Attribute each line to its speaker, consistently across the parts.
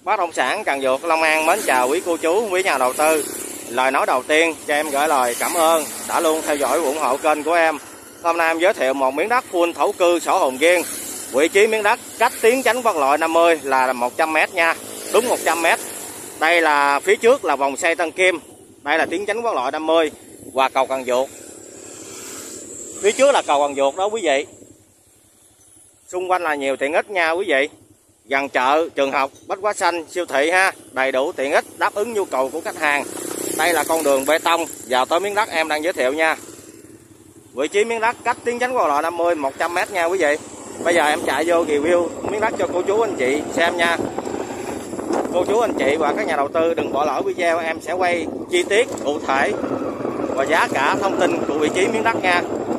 Speaker 1: Bất động sản Cần Duộc, Long An mến chào quý cô chú, quý nhà đầu tư. Lời nói đầu tiên cho em gửi lời cảm ơn đã luôn theo dõi ủng hộ kênh của em. Hôm nay em giới thiệu một miếng đất full thổ cư sổ hồng riêng. Vị trí miếng đất cách tiến chánh quốc lộ 50 là 100m nha, đúng 100m. Đây là phía trước là vòng xoay Tân Kim, đây là tiến chánh quốc lộ 50 và cầu Cần Duộc. Phía trước là cầu Cần Duộc đó quý vị. Xung quanh là nhiều tiện ích nha quý vị. Gần chợ, trường học, bách hóa xanh, siêu thị ha, đầy đủ tiện ích đáp ứng nhu cầu của khách hàng. Đây là con đường bê tông vào tới miếng đất em đang giới thiệu nha. Vị trí miếng đất cách tiến chánh quốc lộ 50 100m nha quý vị. Bây giờ em chạy vô review miếng đất cho cô chú anh chị xem nha. Cô chú anh chị và các nhà đầu tư đừng bỏ lỡ video, em sẽ quay chi tiết cụ thể và giá cả thông tin của vị trí miếng đất nha.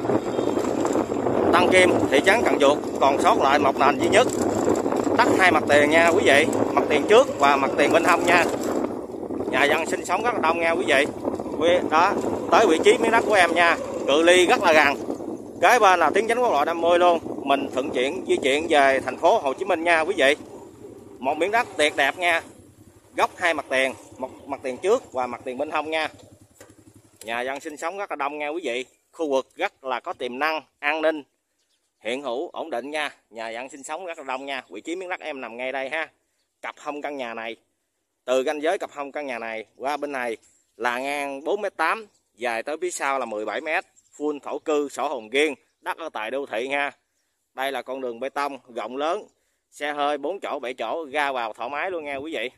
Speaker 1: Tân Kim, thị trấn Cần Duộc còn sót lại một nền duy nhất, đất hai mặt tiền nha quý vị, mặt tiền trước và mặt tiền bên hông nha. Nhà dân sinh sống rất là đông nha quý vị. Đó, tới vị trí miếng đất của em nha, cự ly rất là gần. Kế bên là tiến chánh quốc lộ 50 luôn. Mình thuận tiện di chuyển về thành phố Hồ Chí Minh nha quý vị. Một miếng đất tuyệt đẹp nha. Góc hai mặt tiền, một mặt tiền trước và mặt tiền bên hông nha. Nhà dân sinh sống rất là đông nha quý vị. Khu vực rất là có tiềm năng, an ninh hiện hữu ổn định nha. Nhà dân sinh sống rất là đông nha. Vị trí miếng đất em nằm ngay đây ha. Cặp hông căn nhà này, từ ranh giới cặp hông căn nhà này qua bên này là ngang 4m8, dài tới phía sau là 17m, full thổ cư sổ hồng riêng, đất ở tại đô thị nha. Đây là con đường bê tông rộng lớn, xe hơi 4 chỗ 7 chỗ ra vào thoải mái luôn nha quý vị.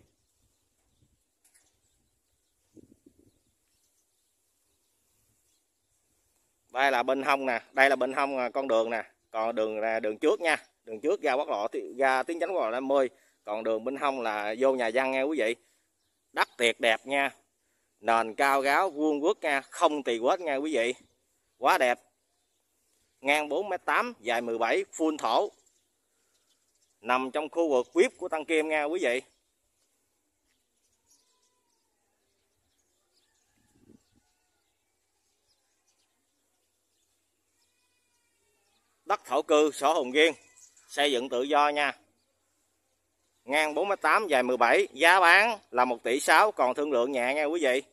Speaker 1: Đây là bên hông nè, đây là bên hông con đường nè, còn đường là đường trước nha, đường trước ra quốc lộ ra tiến chánh quốc lộ 50, còn đường bên hông là vô nhà dân nha quý vị. Đất tuyệt đẹp nha, nền cao ráo vuông vức nha, không tì quết nha quý vị, quá đẹp. Ngang 4m8, dài 17, full thổ, nằm trong khu vực VIP của Tân Kim nha quý vị. Đất thổ cư sổ hồng riêng, xây dựng tự do nha. Ngang 4m8, dài 17, giá bán là 1,6 tỷ, còn thương lượng nhẹ nha quý vị.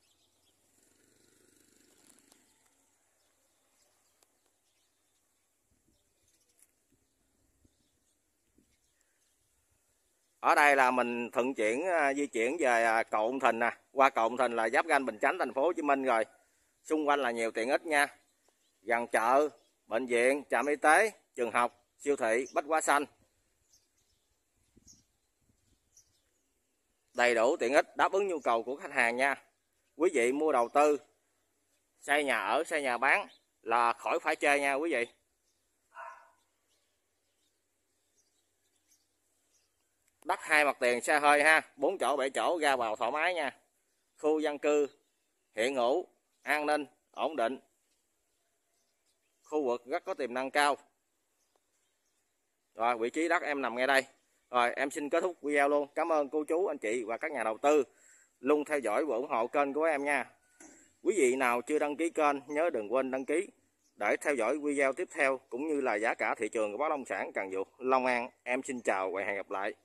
Speaker 1: Ở đây là mình thuận chuyển di chuyển về cầu Ông Thìn nè, qua cầu Ông Thìn là giáp ranh Bình Chánh thành phố Hồ Chí Minh rồi. Xung quanh là nhiều tiện ích nha. Gần chợ, bệnh viện, trạm y tế, trường học, siêu thị, bách hóa xanh. Đầy đủ tiện ích đáp ứng nhu cầu của khách hàng nha. Quý vị mua đầu tư, xây nhà ở, xây nhà bán là khỏi phải chê nha quý vị. Đất hai mặt tiền xe hơi ha, 4 chỗ 7 chỗ ra vào thoải mái nha. Khu dân cư hiện hữu, an ninh, ổn định. Khu vực rất có tiềm năng cao. Rồi vị trí đất em nằm ngay đây. Rồi em xin kết thúc video luôn. Cảm ơn cô chú anh chị và các nhà đầu tư luôn theo dõi và ủng hộ kênh của em nha. Quý vị nào chưa đăng ký kênh nhớ đừng quên đăng ký để theo dõi video tiếp theo cũng như là giá cả thị trường của bất động sản Cần Duộc, Long An. Em xin chào và hẹn gặp lại.